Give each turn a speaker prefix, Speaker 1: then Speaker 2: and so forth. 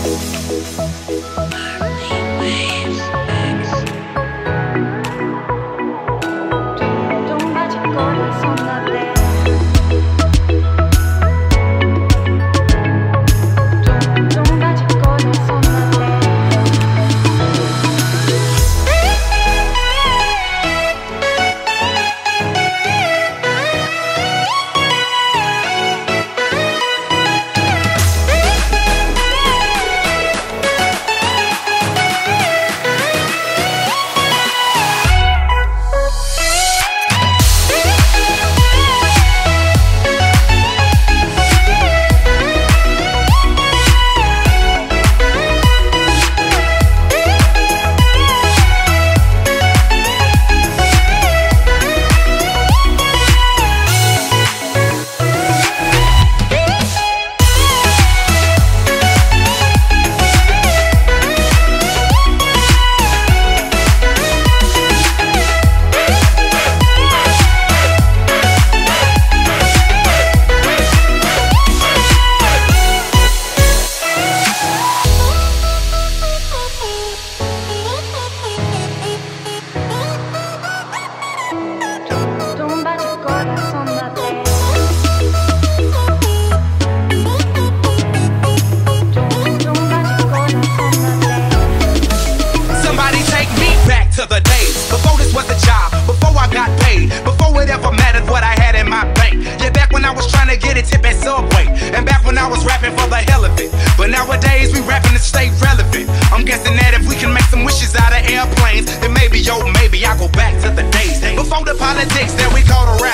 Speaker 1: Subway. And back when I was rapping for the hell of it. But nowadays we rapping to stay relevant. I'm guessing that if we can make some wishes out of airplanes, then maybe, yo, maybe I'll go back to the days before the politics that we call the rap.